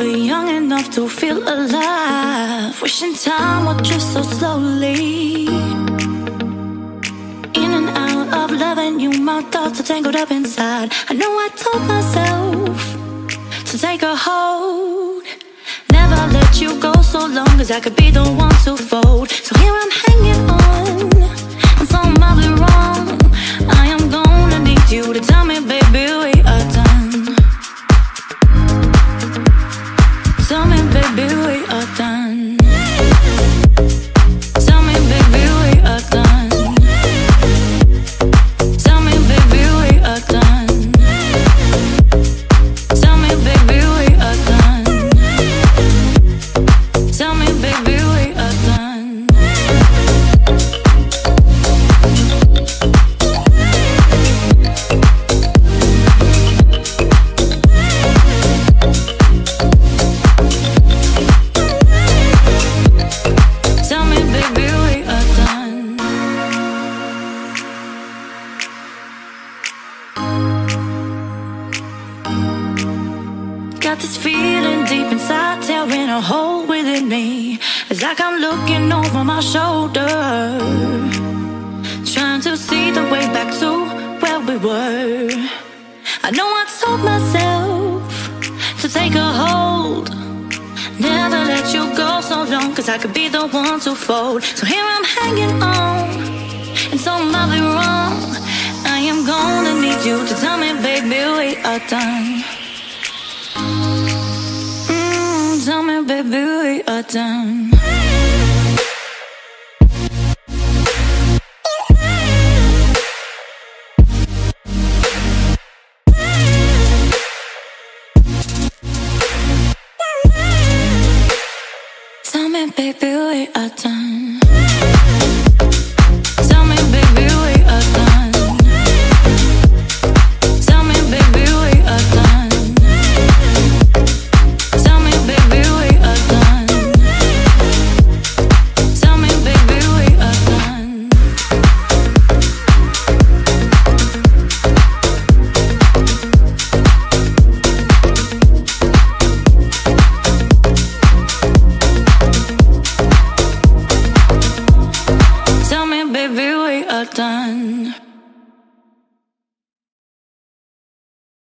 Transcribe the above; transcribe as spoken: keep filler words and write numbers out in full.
young enough to feel alive, wishing time would drift so slowly. In and out of loving you, my thoughts are tangled up inside. I know I told myself to take a hold, never let you go so long, cause I could be the one to fold. So here I'm hanging on, and something might be wrong. I am gonna need you to tell me, baby, we are done. Tell me, baby, we are done. Tell me, baby, we are done. Tell me, baby, we are done. Tell me, baby, we are done. Tell me, baby, we are done. Tell me, baby, we are done. Got this feeling deep inside, tearing a hole within me. It's like I'm looking over my shoulder, trying to see the way back to where we were. I know I told myself to take a hold, never let you go so long, cause I could be the one to fold. So here I'm hanging on, and something might be wrong. I am gonna need you to tell me, baby, we are done. Mm, tell me, baby, we are done.